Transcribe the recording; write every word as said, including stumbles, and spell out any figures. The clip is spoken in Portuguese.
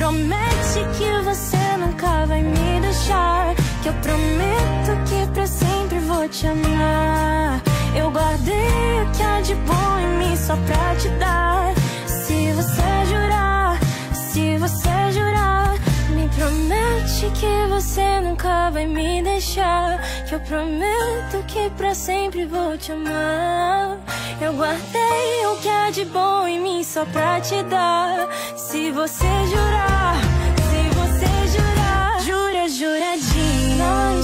promete que você nunca vai me deixar, que eu prometo que pra sempre vou te amar. Eu guardei o que há de bom em mim só pra te dar. Se você jurar, se você jurar, me promete que você nunca vai me deixar, que eu prometo que pra sempre vou te amar. Eu guardei o que há de bom em mim só pra te dar. Se você jurar, se você jurar, jura, juradinha.